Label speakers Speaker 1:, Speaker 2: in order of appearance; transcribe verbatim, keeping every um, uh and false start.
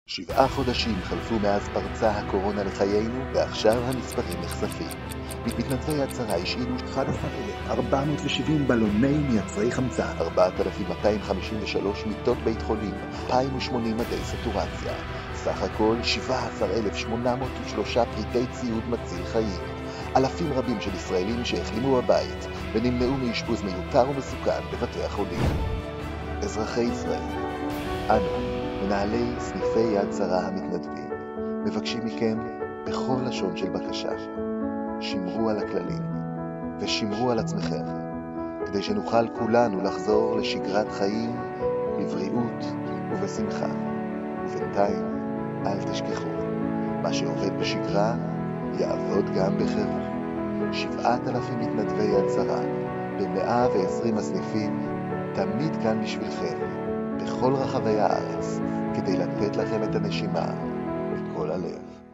Speaker 1: שבעה חודשים חלפו מאז פרצה הקורונה לחיינו, ועכשיו המספרים נחשפים. מתנדבי יד שרה השאילו אחד עשר אלף ארבע מאות ושבעים בלוני מייצרי חמצן, ארבעת אלפים מאתיים חמישים ושלוש מיטות בית חולים, אלפיים ושמונים מדי סטורציה. סך הכל שבעה עשר אלף שמונה מאות ושלוש פריטי ציוד מציל חיים. אלפים רבים של ישראלים שהחלימו בבית ונמנעו מאשפוז מיותר ומסוכן בבתי החולים. אזרחי ישראל, אנו, מנהלי סניפי יד שרה המתנדבים, מבקשים מכם בכל לשון של בקשה, שמרו על הכללים ושמרו על עצמכם, כדי שנוכל כולנו לחזור לשגרת חיים בבריאות ובשמחה. ובינתיים, אל תשכחו, מה שעובד בשגרה יעבוד גם בחירום. שבעת אלפים מתנדבי יד שרה ב-מאה ועשרים הסניפים תמיד כאן בשבילכם, בכל רחבי הארץ, כדי לתת לכם את הנשימה מכל הלב.